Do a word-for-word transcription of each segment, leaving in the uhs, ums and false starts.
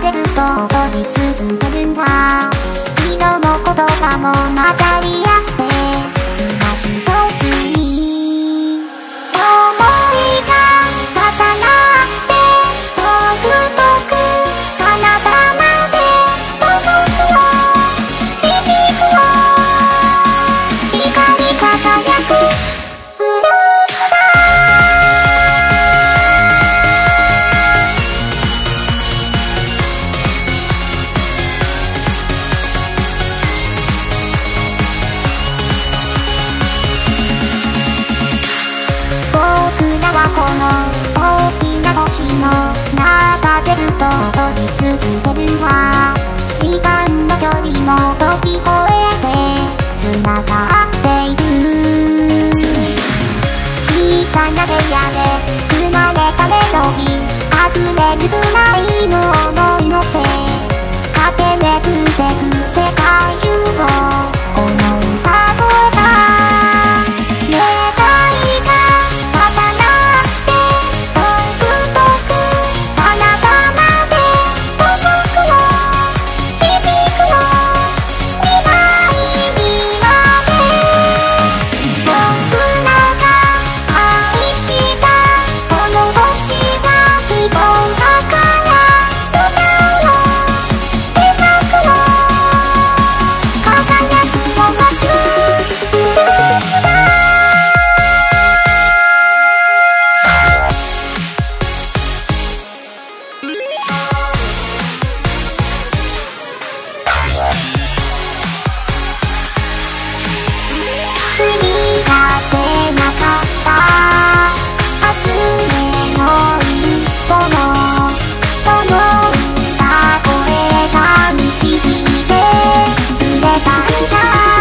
でずっと踊り続けるんだ。色も言葉も混ざり合って今一つに想いが重なって遠く遠く彼方まで届くよ響くよ光り輝くブルースだ。僕らはこの大きな星の中でずっと踊り続けるわ。時間の距離も時越えて繋がっている。小さな部屋で生まれたメロディー溢れるくらいの想いのせ駆け巡ってく世界中をこの歌声が願いが重なって遠く遠く彼方まで届くよ響くよ未来にまで。僕らが愛したこの星が希望だから歌うよ描くよ輝きを増すブルースだ。繰り出せなかった明日への一歩のその歌声が導いてくれたんだ。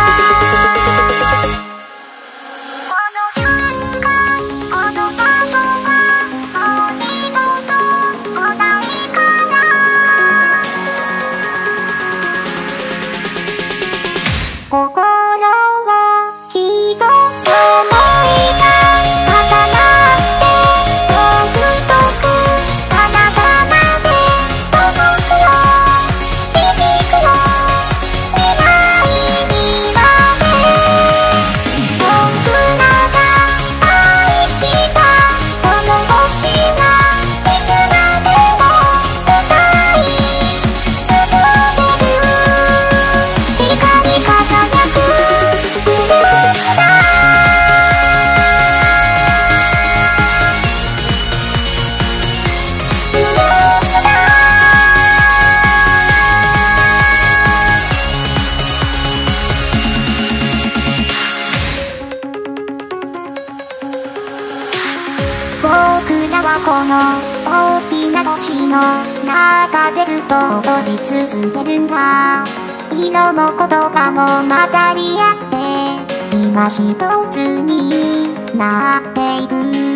この瞬間この場所はもう二度と来ないから心を一つ想いが重なって遠く遠く彼方まで届くよ響くよ未来にまで。僕らが愛したこの星がいつまでも歌い続ける光り輝くブルースだ。ブルースだ。僕らはこの大きな星の中でずっと踊り続けるんだ。色も言葉も混ざり合って今一つになっていく。